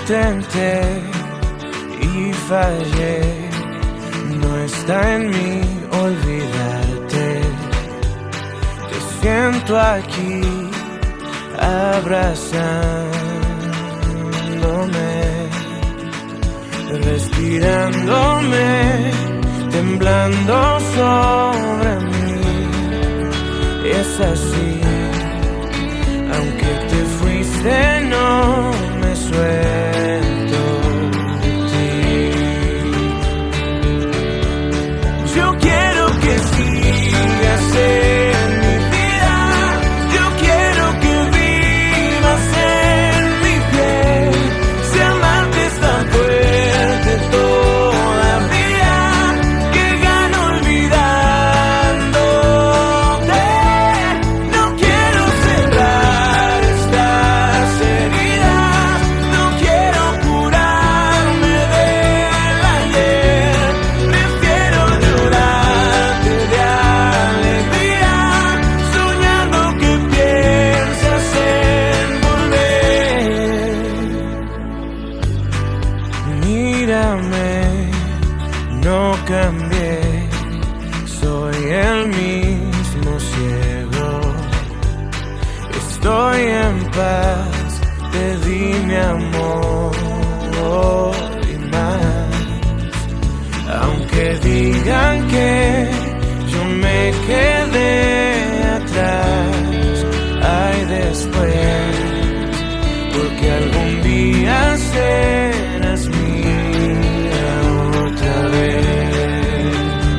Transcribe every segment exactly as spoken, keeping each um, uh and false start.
intenté y fallé, no está en mí olvidarte. Te siento aquí abrazándome, respirándome, temblando sobre mí. Es así, aunque te fuiste no me suelto de ti. Yo quiero que sigas en mi vida, yo quiero que vivas en mi piel. Si amarte es tan fuerte todavía, que gano olvidándote. No quiero cerrar estas heridas, no quiero curarme del ayer. Prefiero llorarte de alegría, soñando que piensas en volver. Mírame, no cambié, soy el mismo ciego. Estoy en paz, te di mi amor y más. Aunque digan que yo me quedé atrás, hay después, porque algún día serás mía otra vez.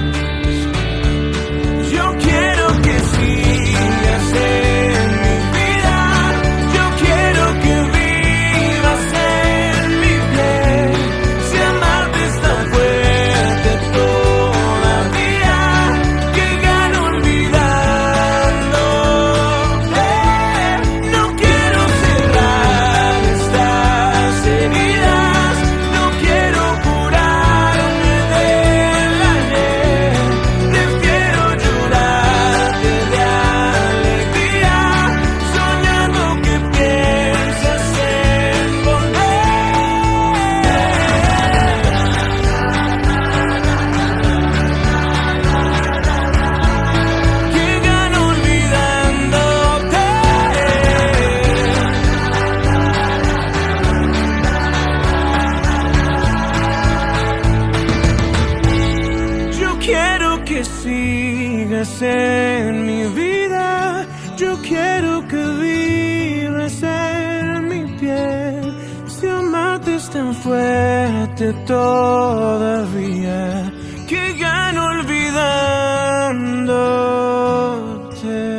Yo quiero que sigas en mi vida, yo quiero que vivas en mi piel. Si amarte es tan fuerte todavía, que gano olvidándote. No quiero cerrar estas heridas, no quiero curarme del ayer. Prefiero llorarte de alegría, soñando que piensas en volver. Que gano olvidándote. Yo quiero que sigas en mi vida, yo quiero que vivas en mi piel. Si amarte es tan fuerte todavía, que gano olvidándote.